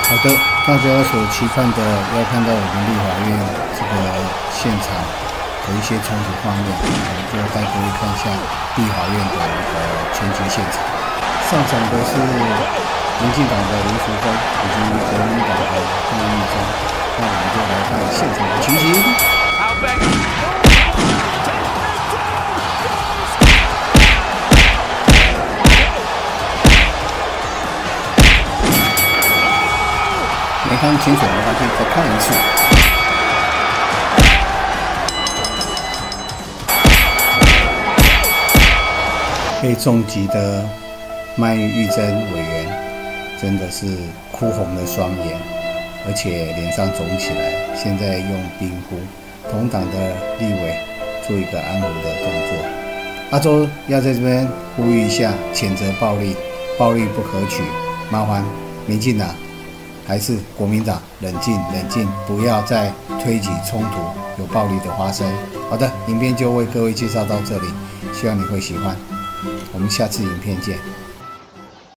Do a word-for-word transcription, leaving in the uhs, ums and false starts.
好的，大家所期盼的要看到我们立法院这个现场的一些冲突画面，我们就带各位看一下立法院的一个前期现场。上场的是民进党的林淑芬以及国民党的郑义中，那我们就来看现场的情形。没看清楚的话，就再看一次。被重击的麦玉珍委员真的是哭红了双眼，而且脸上肿起来。现在用冰敷，同党的立委做一个安抚的动作。阿周要在这边呼吁一下，谴责暴力，暴力不可取，麻烦民进党还是国民党冷静冷静，不要再推起冲突，有暴力的发生。好的，影片就为各位介绍到这里，希望你会喜欢。我们下次影片见。